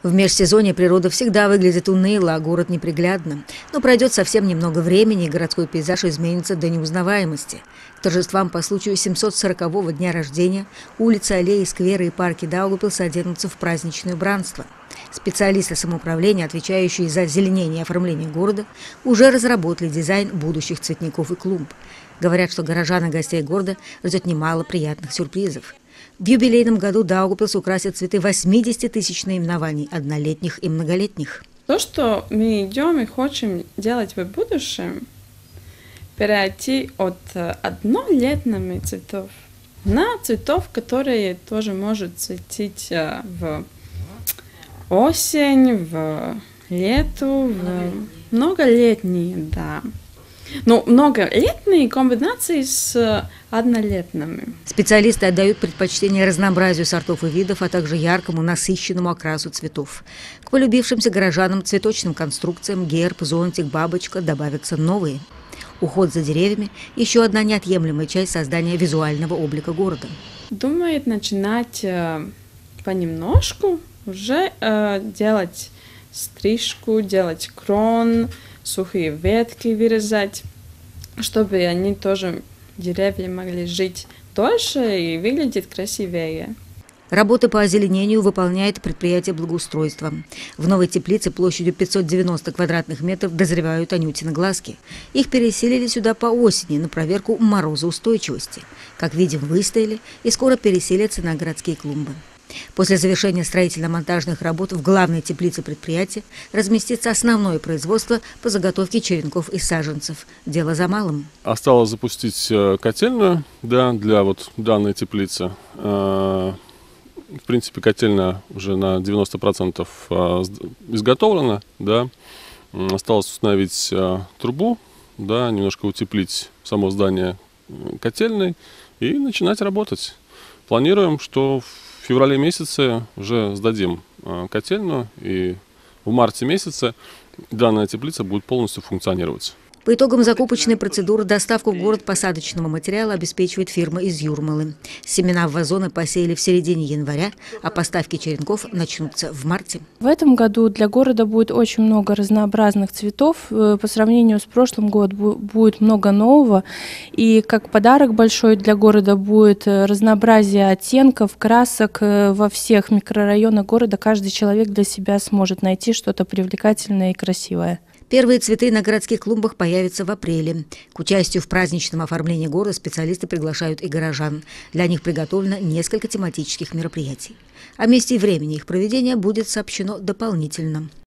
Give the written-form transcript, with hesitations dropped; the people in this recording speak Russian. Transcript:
В межсезонье природа всегда выглядит уныло, а город неприглядно. Но пройдет совсем немного времени, и городской пейзаж изменится до неузнаваемости. К торжествам по случаю 740-го дня рождения улицы, аллеи, скверы и парки Даугавпилса оденутся в праздничное убранство. Специалисты самоуправления, отвечающие за озеленение и оформление города, уже разработали дизайн будущих цветников и клумб. Говорят, что горожан и гостей города ждет немало приятных сюрпризов. В юбилейном году Даугавпилс украсят цветы 80 тысяч наименований, однолетних и многолетних. То, что мы идем и хотим делать в будущем, перейти от однолетних цветов на цветов, которые тоже могут цветить в осень, в лето, в многолетние, да. Но многолетние комбинации с однолетними. Специалисты отдают предпочтение разнообразию сортов и видов, а также яркому, насыщенному окрасу цветов. К полюбившимся горожанам цветочным конструкциям герб, зонтик, бабочка добавятся новые. Уход за деревьями – еще одна неотъемлемая часть создания визуального облика города. Думает начинать понемножку уже делать стрижку, делать крон, сухие ветки вырезать, чтобы они тоже, деревья, могли жить дольше и выглядеть красивее. Работы по озеленению выполняет предприятие благоустройства. В новой теплице площадью 590 квадратных метров дозревают анютины глазки. Их переселили сюда по осени на проверку морозоустойчивости. Как видим, выстояли и скоро переселятся на городские клумбы. После завершения строительно-монтажных работ в главной теплице предприятия разместится основное производство по заготовке черенков и саженцев. Дело за малым. Осталось запустить котельную, да, для вот данной теплицы. В принципе, котельная уже на 90% изготовлена. Да. Осталось установить трубу, да, немножко утеплить само здание котельной и начинать работать. Планируем, что в феврале месяце уже сдадим котельную, и в марте месяце данная теплица будет полностью функционировать. По итогам закупочной процедуры доставку в город посадочного материала обеспечивает фирма из Юрмалы. Семена в вазоны посеяли в середине января, а поставки черенков начнутся в марте. В этом году для города будет очень много разнообразных цветов. По сравнению с прошлым годом будет много нового. И как подарок большой для города будет разнообразие оттенков, красок. Во всех микрорайонах города каждый человек для себя сможет найти что-то привлекательное и красивое. Первые цветы на городских клумбах появятся в апреле. К участию в праздничном оформлении города специалисты приглашают и горожан. Для них приготовлено несколько тематических мероприятий. О месте и времени их проведения будет сообщено дополнительно.